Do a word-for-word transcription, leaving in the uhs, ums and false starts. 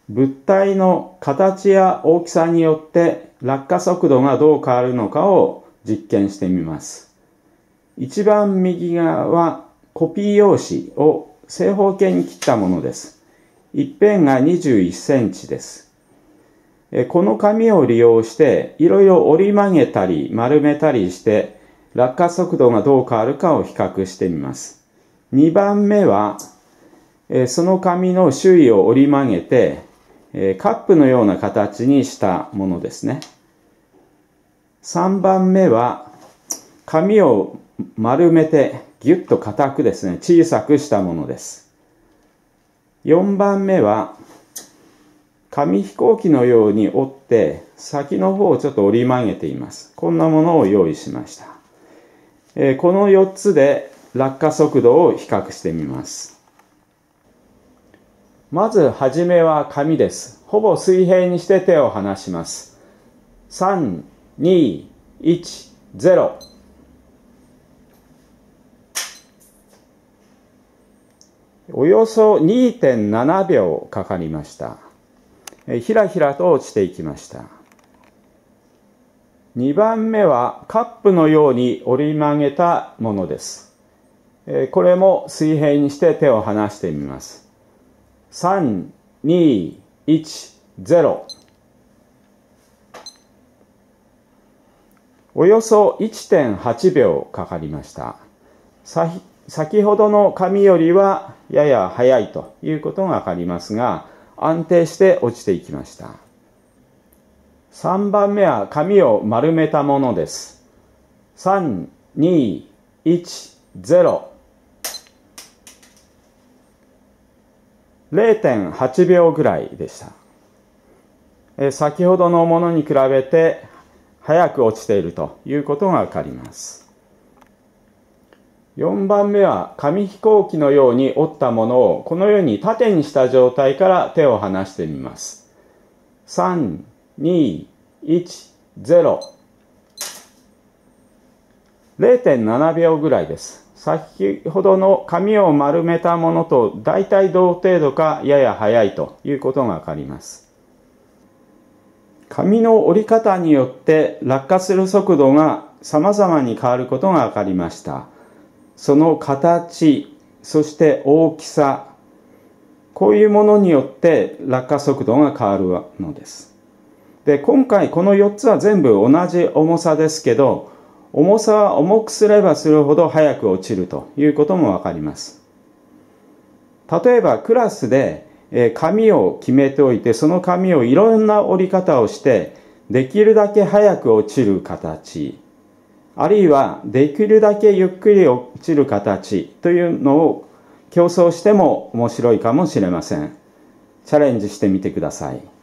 物体の形や大きさによって落下速度がどう変わるのかを実験してみます。一番右側はコピー用紙を正方形に切ったものです。一辺がにじゅういっセンチです。この紙を利用していろいろ折り曲げたり丸めたりして落下速度がどう変わるかを比較してみます。にばんめはその紙の周囲を折り曲げてカップのような形にしたものですね。さんばんめは紙を丸めてぎゅっと硬くですね、小さくしたものです。よんばんめは紙飛行機のように折って先の方をちょっと折り曲げています。こんなものを用意しました。えー、このよっつで落下速度を比較してみます。まずはじめは紙です。ほぼ水平にして手を離します。さん、に、いち、ゼロ。およそ にてんななびょうかかりました。ひらひらと落ちていきました。にばんめはカップのように折り曲げたものです。これも水平にして手を離してみます。さん、に、いち、ゼロ。およそ いってんはちびょうかかりました。先ほどの紙よりはやや速いということがわかりますが、安定して落ちていきました。さんばんめは紙を丸めたものです。さん、に、いち、ゼロ。れいてんはちびょうぐらいでした。先ほどのものに比べて早く落ちているということがわかります。よんばんめは紙飛行機のように折ったものをこのように縦にした状態から手を離してみます。さん、に、いち、ゼロ。れいてんななびょうぐらいです。先ほどの紙を丸めたものと大体同程度かやや速いということがわかります。紙の折り方によって落下する速度が様々に変わることがわかりました。その形、そして大きさ、こういうものによって落下速度が変わるのです。で、今回このよっつは全部同じ重さですけど、重さは重くすればするほど早く落ちるということもわかります。例えばクラスで紙を決めておいて、その紙をいろんな折り方をして、できるだけ早く落ちる形、あるいはできるだけゆっくり落ちる形というのを競争しても面白いかもしれません。チャレンジしてみてください。